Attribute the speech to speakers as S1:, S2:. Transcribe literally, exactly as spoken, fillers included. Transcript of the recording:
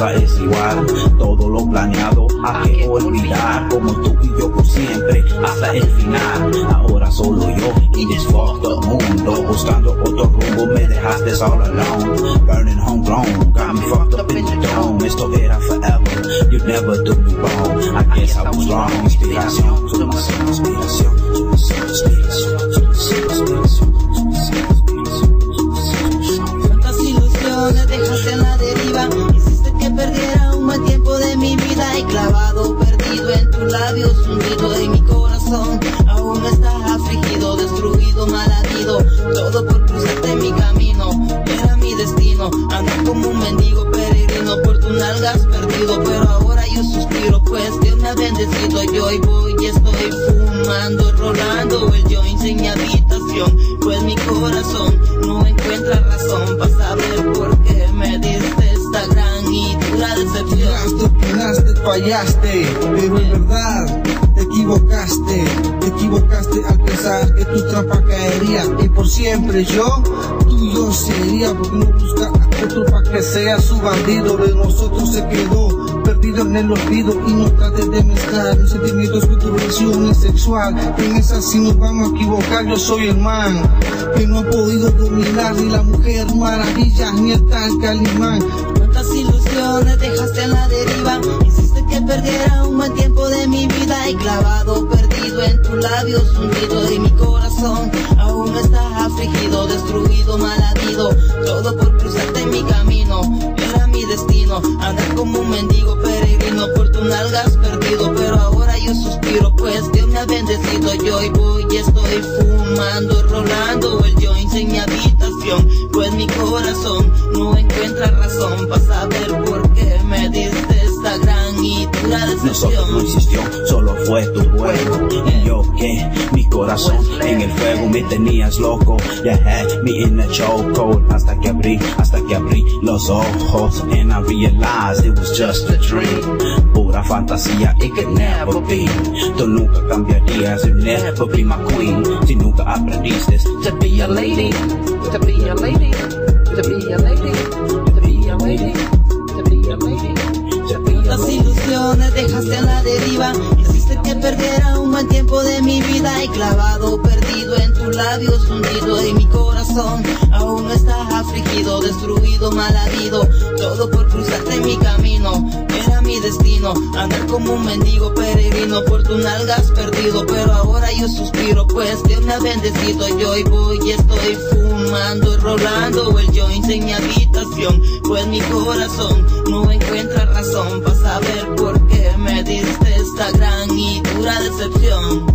S1: nunca es igual. Todo lo planeado hay que olvidar, como tú y yo por siempre hasta el final. Ahora solo yo y this fucked up mundo, buscando otro rumbo me dejaste all alone. Burning homegrown, got me fucked up in the dome. Esto era forever, you never do me wrong. I guess I was wrong. Inspiración, inspiración, inspiración, inspiración.
S2: Cuántas ilusiones dejaste en la deriva, hiciste que perdiera un buen tiempo de mi vida, y clavado, perdido en tus labios, hundido en mi corazón. Aún estás afligido, destruido, malherido, todo por cruzarte mi camino. Era mi destino, andar como un mendigo peregrino, por tus nalgas perdido, pero ahora yo suspiro, pues Dios me ha bendecido. Yo hoy voy y estoy fumando, rolando el joint en mi habitación, pues mi corazón no encuentra razón para saber por qué me diste esta gran y dura decepción.
S3: Opinaste, opinaste, fallaste, pero en verdad te equivocaste, te equivocaste al pensar que tu trampa caería y por siempre yo, tuyo sería, porque no busca a otro para que sea su bandido. De nosotros se quedó perdido en el olvido y no trates de mezclar mis sentimientos con tu relación sexual. En esa sí nos vamos a equivocar. Yo soy el man que no ha podido dominar ni la mujer maravilla ni el tal Calimán.
S2: Cuántas ilusiones dejaste en la deriva, hiciste que perdiera un buen tiempo de mi vida, y clavado, perdido en tus labios, hundido en mi corazón. Aún estás afligido, destruido, malherido, todo por cruzarte mi camino. Era mi destino, andar como un mendigo peregrino, por tus nalgas perdido, pero ahora yo suspiro, pues Dios me ha bendecido. Yo hoy voy y estoy fumando, rolando el joint en mi habitación, pues mi corazón no encuentra razón para saber por qué me diste esta gran y dura decepción.
S1: Nosotros no insistió, solo fue tu juego. Y yo que mi corazón en el fuego, me tenías loco. You had me in a chokehold, hasta que abrí, hasta que abrí los ojos, and I realized it was just a dream. Pura fantasía, it could never be. Tú nunca cambiarías, you'll never be my queen. Si nunca aprendiste to be a lady, to be a lady, to be a lady, to be a lady, to be a lady.
S2: Cuántas ilusiones dejaste en la deriva, hiciste que perdiera un buen tiempo de mi vida, y clavado, perdido en tus labios, hundido en mi corazón. Aún estás afligido, destruido, malherido, todo por cruzarte mi camino. Era mi destino, andar como un mendigo peregrino, por tus nalgas perdido, pero ahora yo suspiro, pues Dios me ha bendecido. Yo hoy voy y estoy fumando, rolando el joint en mi habitación, pues mi corazón no encuentra razón para saber por qué me diste esta gran y dura decepción.